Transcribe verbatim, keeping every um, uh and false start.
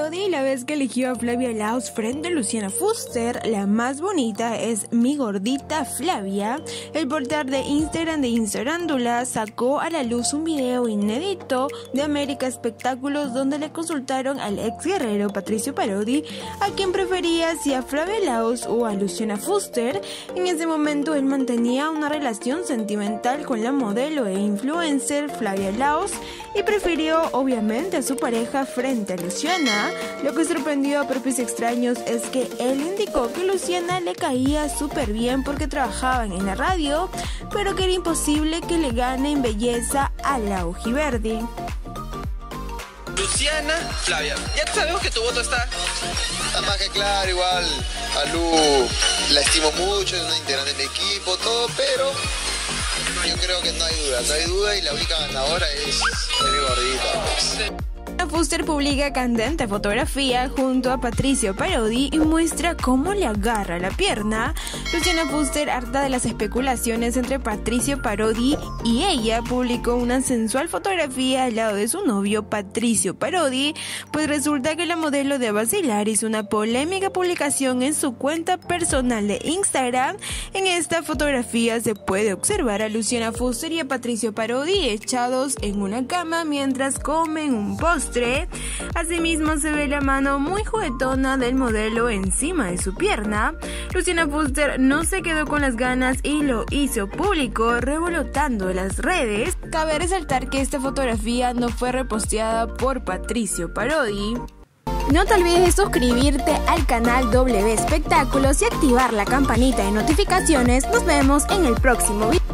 Parodi, la vez que eligió a Flavia Laos frente a Luciana Fuster, la más bonita es mi gordita Flavia. El portal de Instagram de Instagrándula sacó a la luz un video inédito de América Espectáculos donde le consultaron al ex guerrero Patricio Parodi a quien prefería, si a Flavia Laos o a Luciana Fuster. En ese momento él mantenía una relación sentimental con la modelo e influencer Flavia Laos y prefirió obviamente a su pareja frente a Luciana. Lo que sorprendió a propios extraños es que él indicó que Luciana le caía súper bien porque trabajaban en la radio, pero que era imposible que le gane en belleza a la Ujiverdi. Luciana, Flavia, ya sabemos que tu voto está... Está más que claro, igual a Lu la estimo mucho, es una integrante del equipo, todo, pero yo creo que no hay duda, no hay duda y la única ganadora es mi gordita. Pues. Fuster publica candente fotografía junto a Patricio Parodi y muestra cómo le agarra la pierna. Luciana Fuster, harta de las especulaciones entre Patricio Parodi y ella, publicó una sensual fotografía al lado de su novio Patricio Parodi, pues resulta que la modelo de Vacilar hizo una polémica publicación en su cuenta personal de Instagram. En esta fotografía se puede observar a Luciana Fuster y a Patricio Parodi echados en una cama mientras comen un postre. Asimismo se ve la mano muy juguetona del modelo encima de su pierna. Luciana Fuster no se quedó con las ganas y lo hizo público revolotando las redes. Cabe resaltar que esta fotografía no fue reposteada por Patricio Parodi. No te olvides de suscribirte al canal W Espectáculos y activar la campanita de notificaciones. Nos vemos en el próximo video.